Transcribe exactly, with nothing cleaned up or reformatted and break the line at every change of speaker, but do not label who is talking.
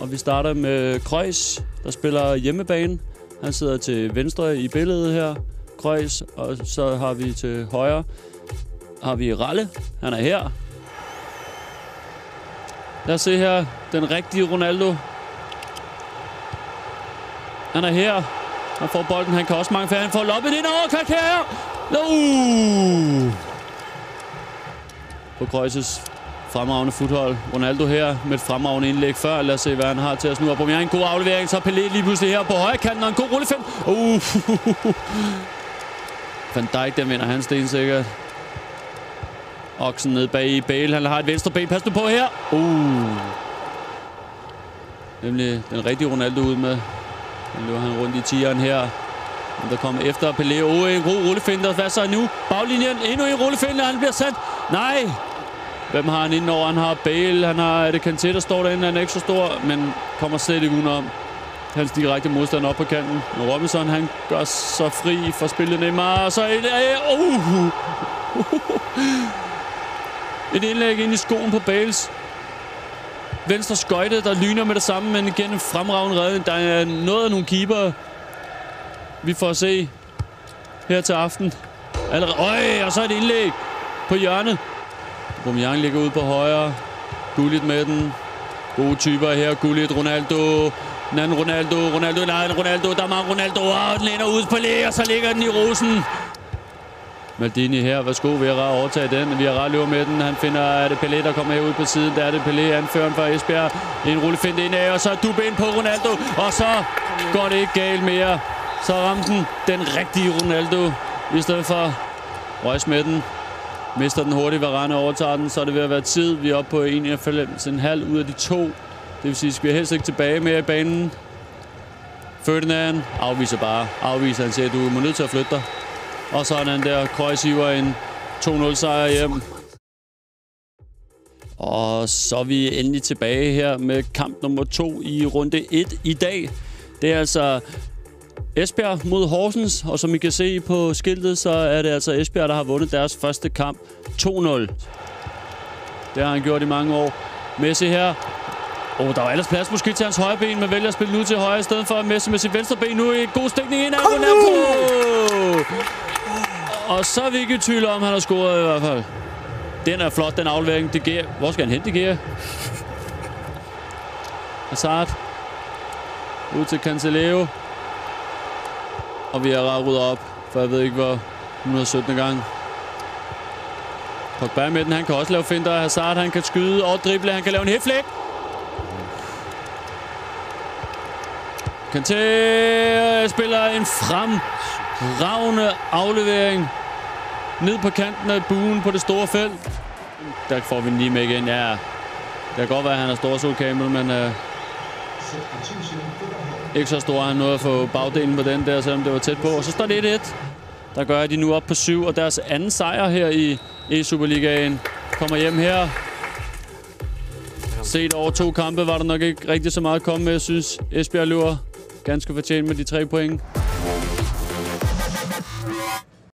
Og vi starter med Kreuz, der spiller hjemmebane. Han sidder til venstre i billedet her. Kreuz, og så har vi til højre. Har vi Ralle. Han er her. Lad os se her. Den rigtige Ronaldo. Han er her. Han får bolden. Han kan også mange færre. Han får loppet ind over Kakær. Uh! På Kreuz's fremragende fodhold. Ronaldo her med et fremragende indlæg før. Lad os se, hvad han har til at snu op. En god aflevering. Så Pelé lige pludselig her på højre kanten. Og en god rullefind. Uh! Van Dijk, den vinder han stensikkert. Oksen ned bag i Bale. Han har et venstre ben. Pas nu på her. Uh! Nemlig den rigtige Ronaldo ud med. Nu løber han rundt i tieren her. Men der kommer efter Pelé. Oh, en god rullefinder. Hvad så nu? Baglinjen. Endnu en rullefinder. Han bliver sat. Nej! Hvem har han indenover? Han har Bale. Han har... Er det Kanté, der står derinde? Han er ikke så stor, men kommer slet ikke udenom. Hans direkte modstand op på kanten. Og Robinson, han gør så fri for spillet Neymar. Så et... Uh! Et indlæg ind i skoen på Bales. Venstre skøjte, der lyner med det samme, men igen en fremragende redning. Der er noget af nogle keeper, vi får at se her til aften. Allerede. Øj, og så et indlæg på hjørnet. Aubameyang ligger ude på højre. Gullit med den. Gode typer her. Gullit, Ronaldo. Den anden Ronaldo. Ronaldo, nej, Ronaldo. Der er mange Ronaldo. Og den ender ud på læ, og så ligger den i rosen. Maldini her. Værsgo, Vera overtage den. Vera løber med den. Han finder, er det Pelé, der kommer herud på siden. Der er det Pelé, anføreren for Esbjerg. En rullefinte indad, og så dubbe ind på Ronaldo. Og så går det ikke galt mere. Så ramte den den rigtige Ronaldo. I stedet for Reus med den. Mister den hurtigt, Varane overtager den. Så er det ved at være tid. Vi er oppe på enoghalvfems komma fem ud af de to. Det vil sige, at vi er helst ikke tilbage mere i banen. Ferdinand afviser bare. Afviser, han siger, at du må nødt til at flytte dig. Og så er den der Kreuz hiver en to nul sejr hjem. Og så er vi endelig tilbage her med kamp nummer to i runde et i dag. Det er altså Esbjerg mod Horsens, og som I kan se på skiltet, så er det altså Esbjerg, der har vundet deres første kamp to nul. Det har han gjort i mange år. Messi her. Åh, oh, der var ellers plads måske til hans højre ben, men vælger at spille nu til højre i stedet for Messi med sit venstre ben. Nu en god stikning ind af Ronaldo. Og så er vi ikke i tvivl om, han har scoret i hvert fald. Den er flot, den aflevering. De Gea. Hvor skal han hen, De Gea? Hazard. Ud til Cancelo. Og vi er ryddet op, for jeg ved ikke, hvor et hundrede og sytten gang. Pogba med den, han kan også lave finter. Hazard, han kan skyde og drible, han kan lave en hæflæg. Kanté spiller en fremragende aflevering ned på kanten af buen på det store felt. Der får vi den lige med igen. Ja, det kan godt være, at han er stor solkamel, men øh, ikke så stor. Han nåede at få bagdelen på den der, selvom det var tæt på. Og så står det et et. Der gør de nu op på syv, og deres anden sejr her i E-Superligaen kommer hjem her. Set over to kampe var der nok ikke rigtig så meget at komme med. Jeg synes, Esbjerg løber ganske fortjent med de tre point.